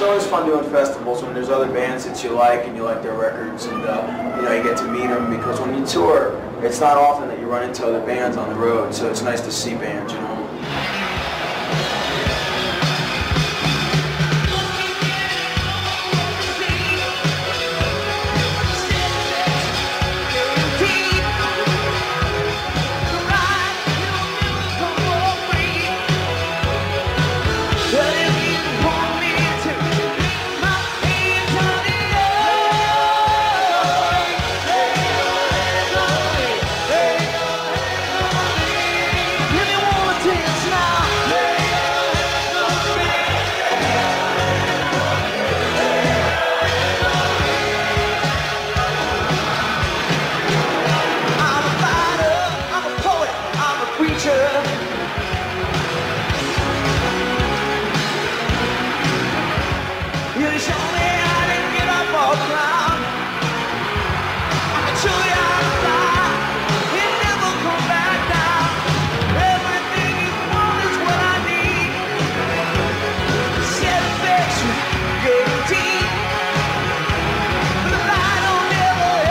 it's always fun doing festivals when there's other bands that you like and you like their records, and you know, you get to meet them, because when you tour, it's not often that you run into other bands on the road, so it's nice to see bands, you know.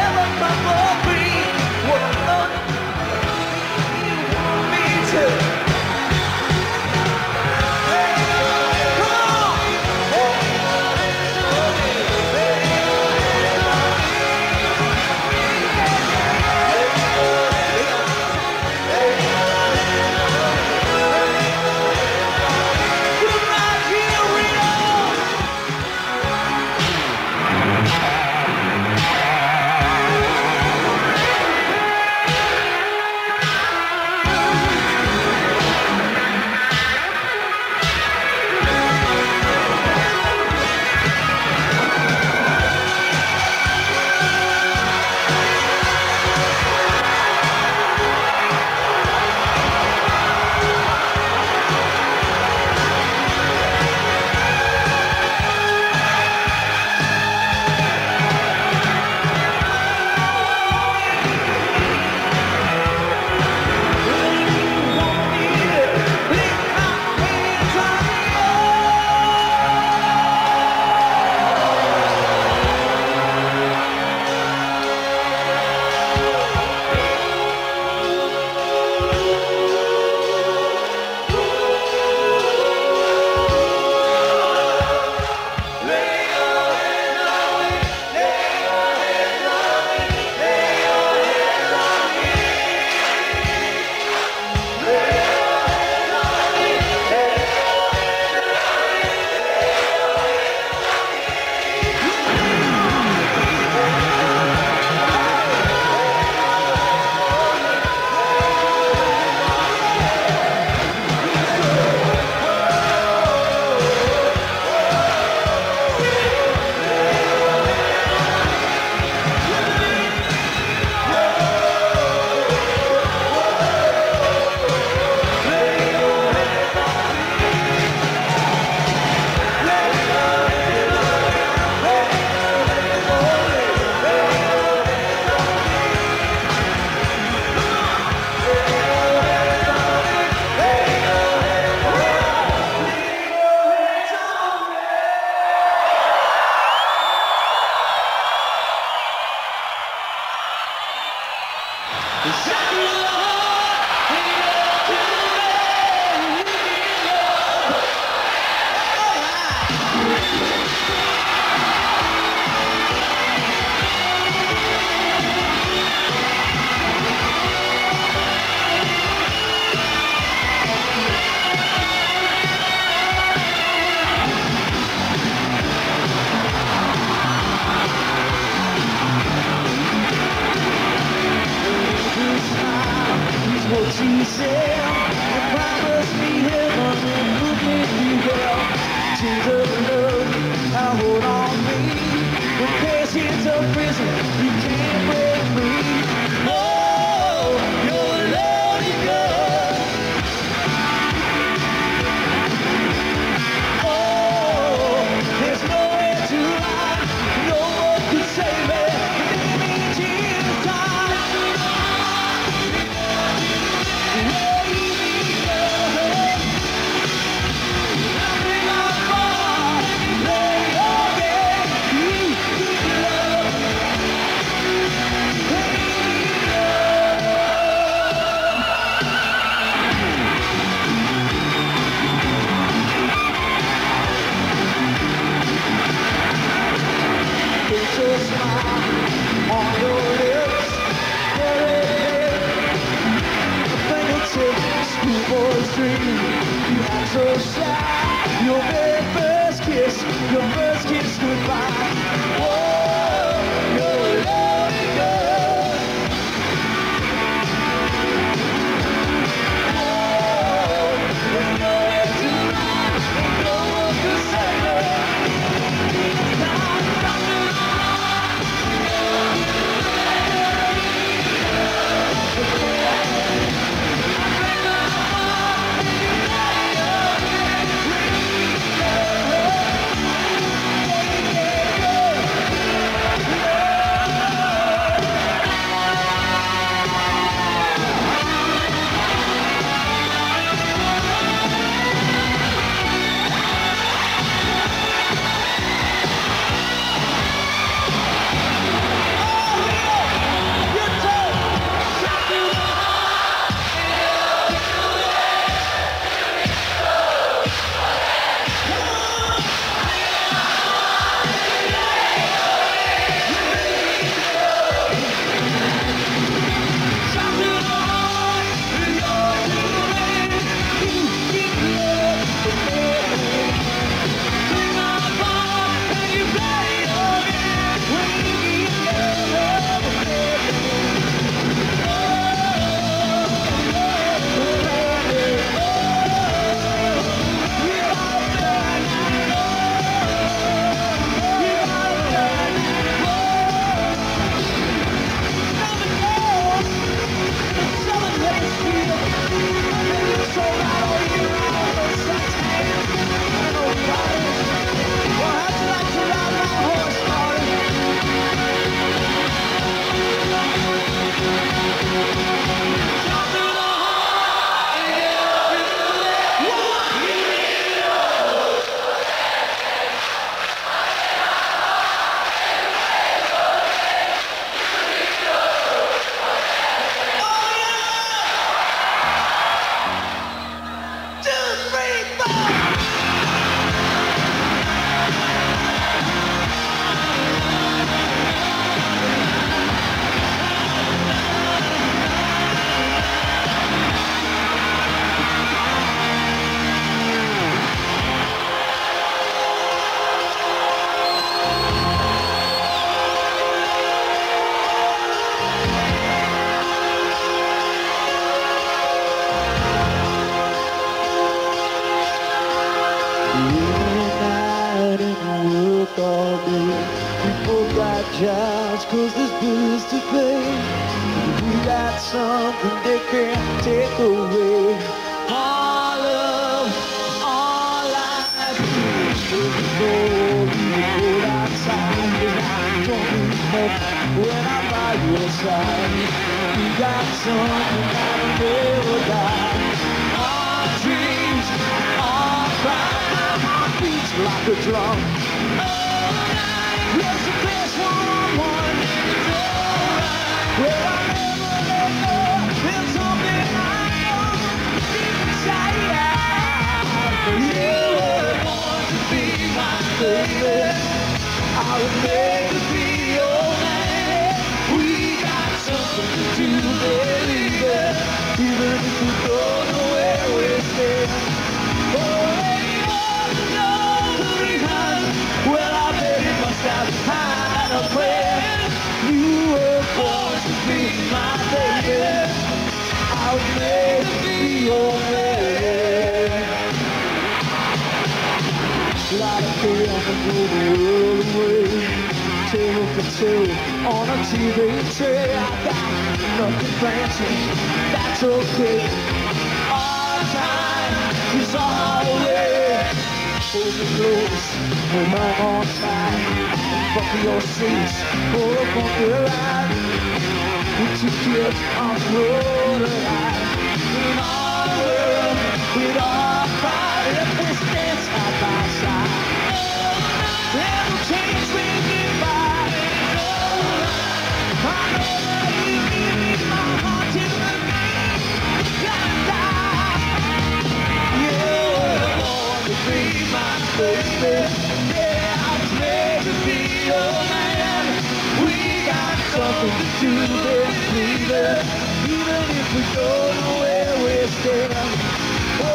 To stream. You act so shy. Your very first kiss, your first kiss goodbye. Whoa, you're lonely girl. Whoa, there's nowhere to run, no one to save her. Jobs, cause there's bills to pay. We got something they can't take away. Our love, our life. Before you go outside, and I don't enough when I'm by your side. We got something that'll never die. Our dreams, our pride. My heart beats like a drum. There's a place one-on-one. It's alright. Where I never let go. There's something I know deep inside. You were born to be my baby. I was made to be your man. We got something to do, baby. Even if we don't know where we're staying. Oh, anyone to know the reason. Well, I bet it must have had a plan. You were born to be my baby. I was made to be your man. Like a kid on the world away. Tale for tale on a TV tray. I got nothing fancy, that's okay. Our time is on the way. Hold me close, hold on tight. Fuck your seats, pull up on the line. With your kids on the road alive. In our world, with our pride, let we stand side by side. There will change when you buy. I know that you give me my heart till the day gotta die. You were born to be my baby. Yeah, I was made to be your man. We got something to do there, baby. Even if we don't know where we're staying.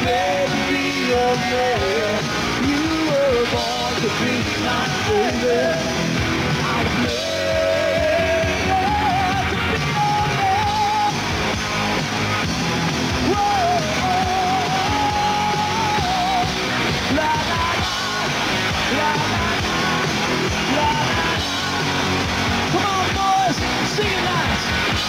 baby, oh man, you were born to be my baby. I was made to be your man. Whoa, la la la, la la la, la la. Come on, boys, sing it nice.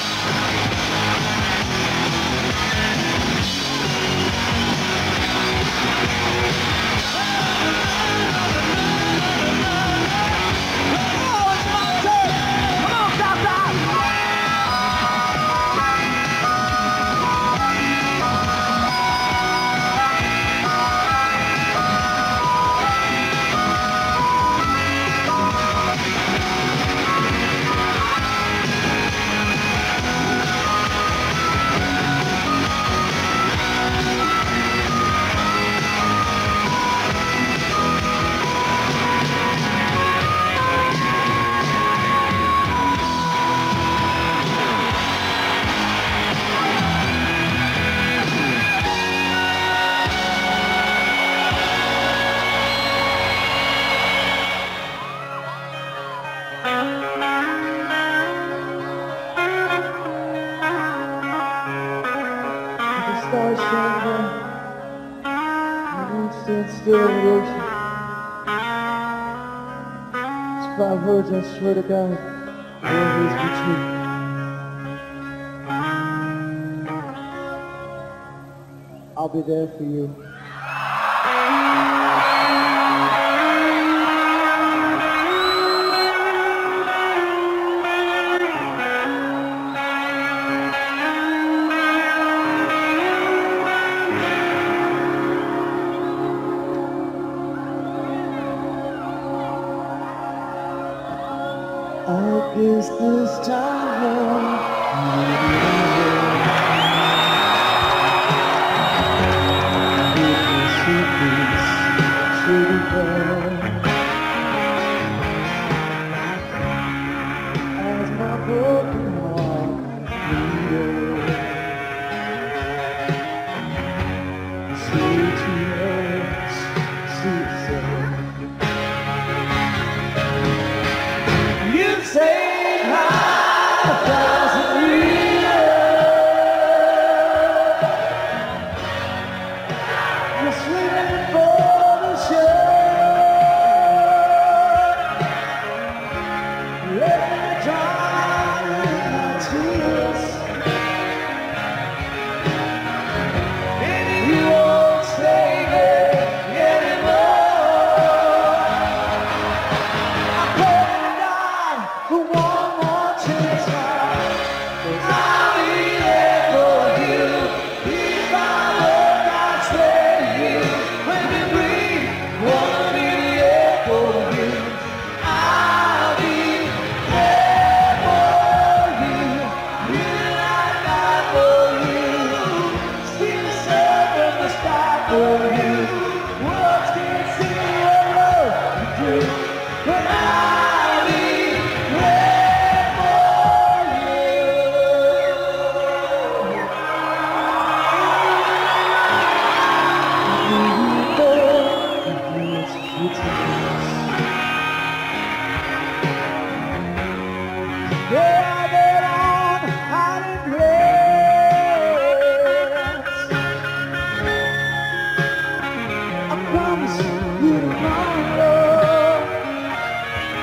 Stars shining, and stand still in the ocean. It's 5 words, I swear to God, will always be true. I'll be there for you. I guess this time as my broken heart bleeds, sweet tears, sweet soul. You say hi 1,000 years. You're swimming for the shore. Let me drown in my tears. And you won't stay there anymore. I'm praying to God for one more chance, 'cause I'll be there for you. If I work, I'll stay here. When we breathe, wanna be there for you. I'll be there for you. Really like that for you. See the sun from the sky for you. Words can't say what love can do, but I'll be there for you. Yeah, they're on hiding place. I promise you tomorrow.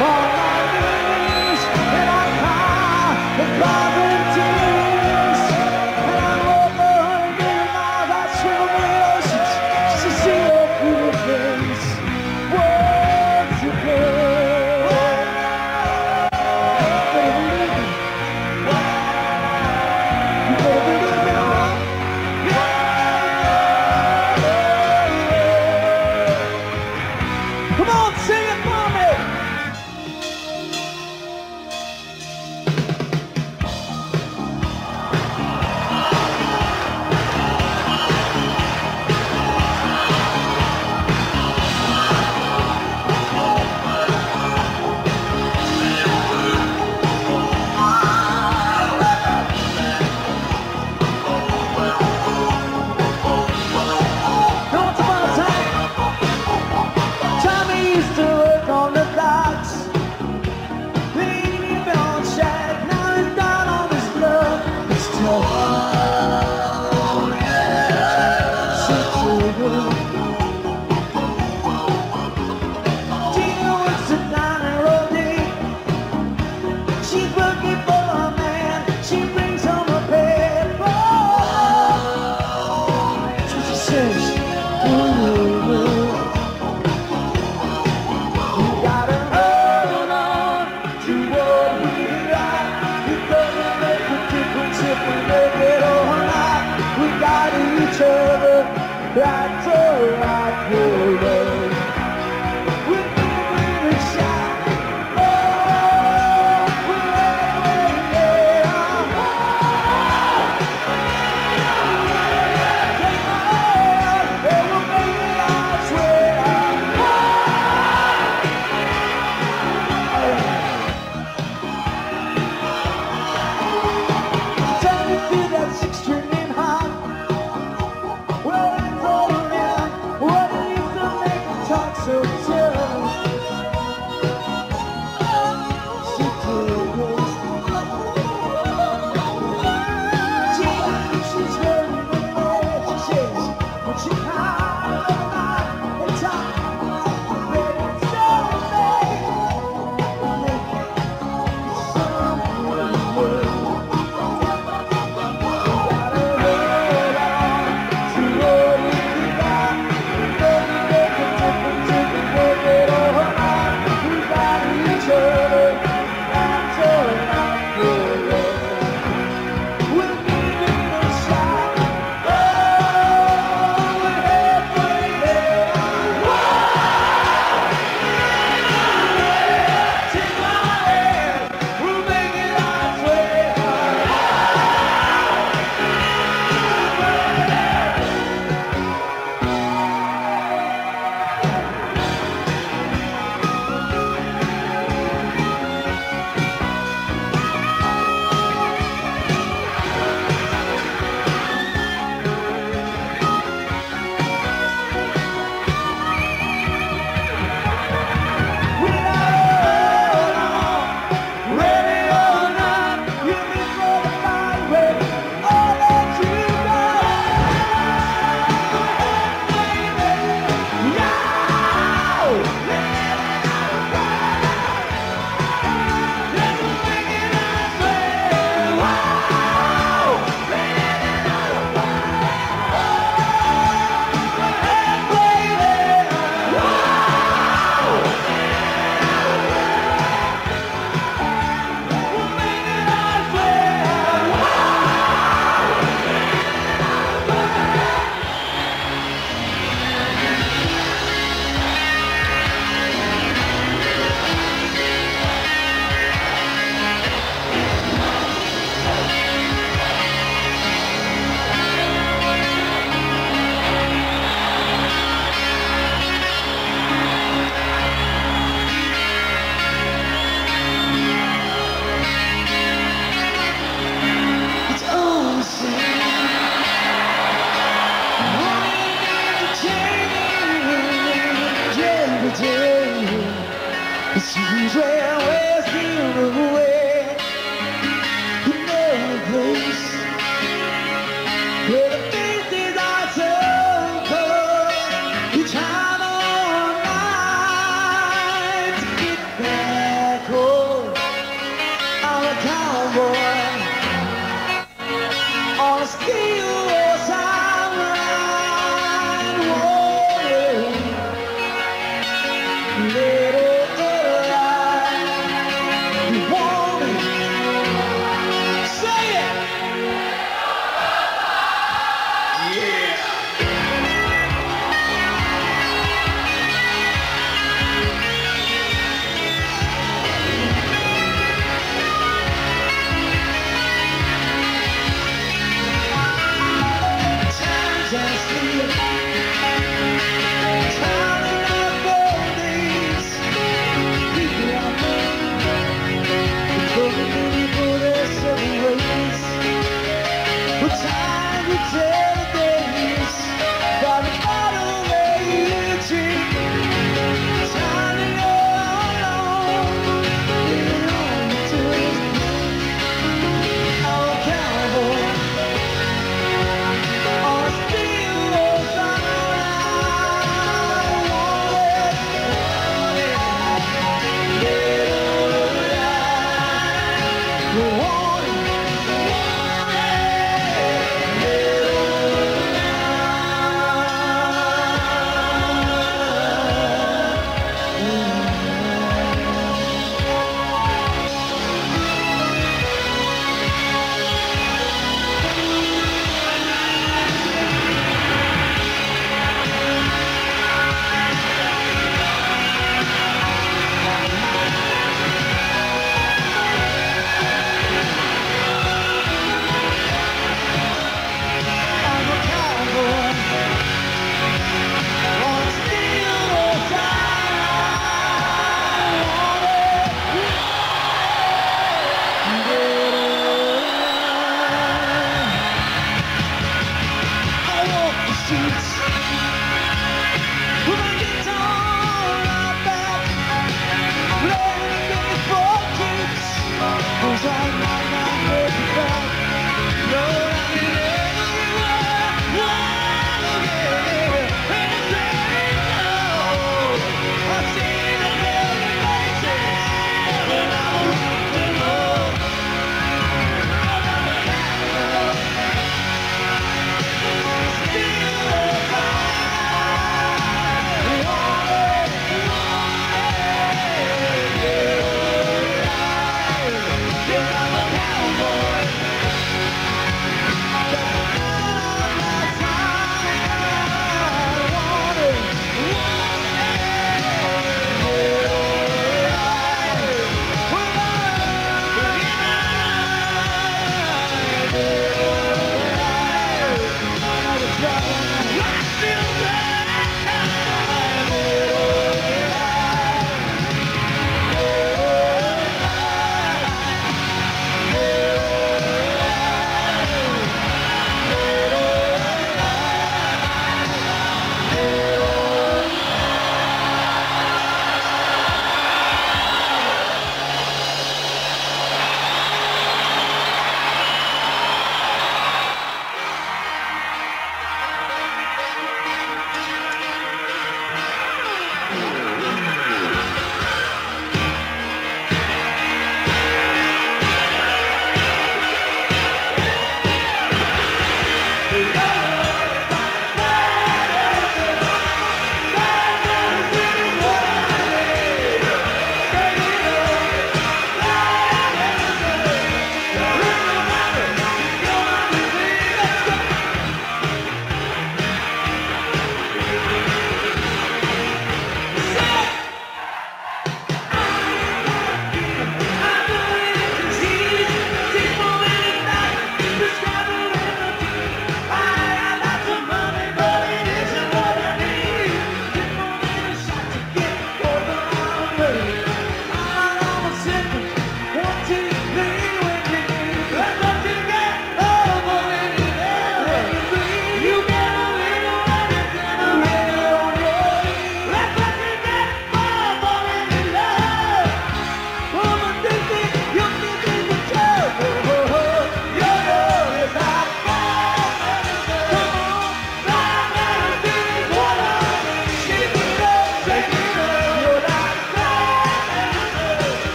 on my knees, and I cry the closet tears. And I walk 100 million miles, I swim the oceans just to see your pretty face once again. You better believe me, love. Come on, sing it for me.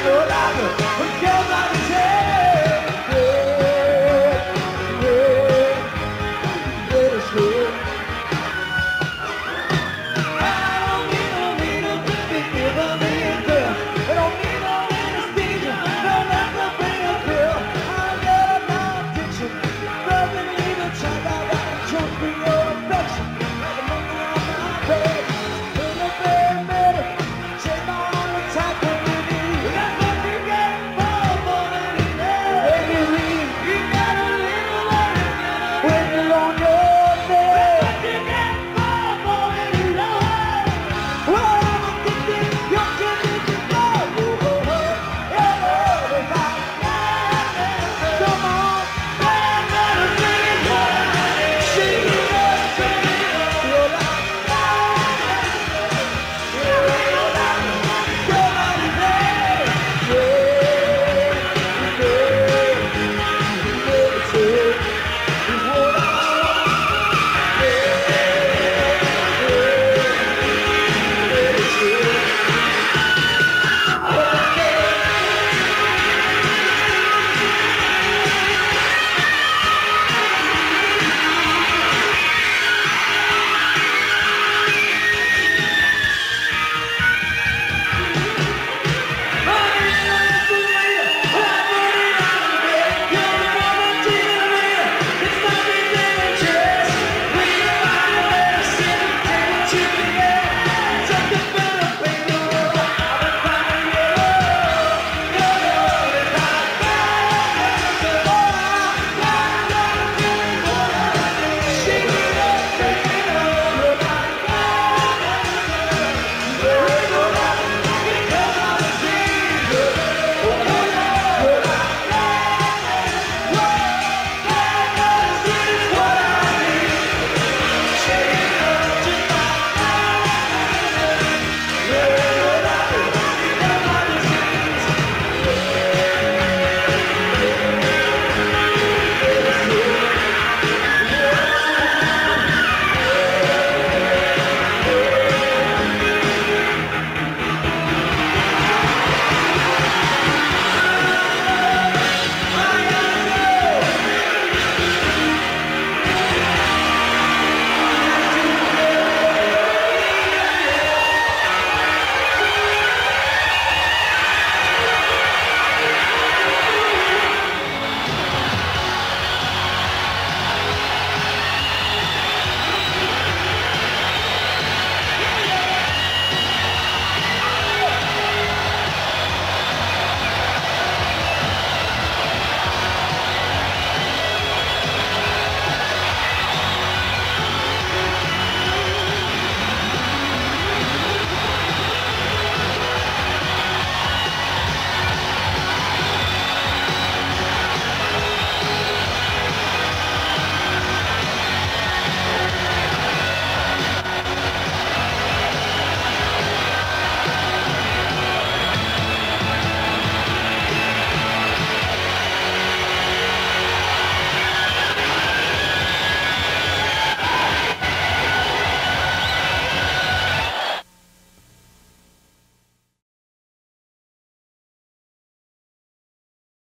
Can't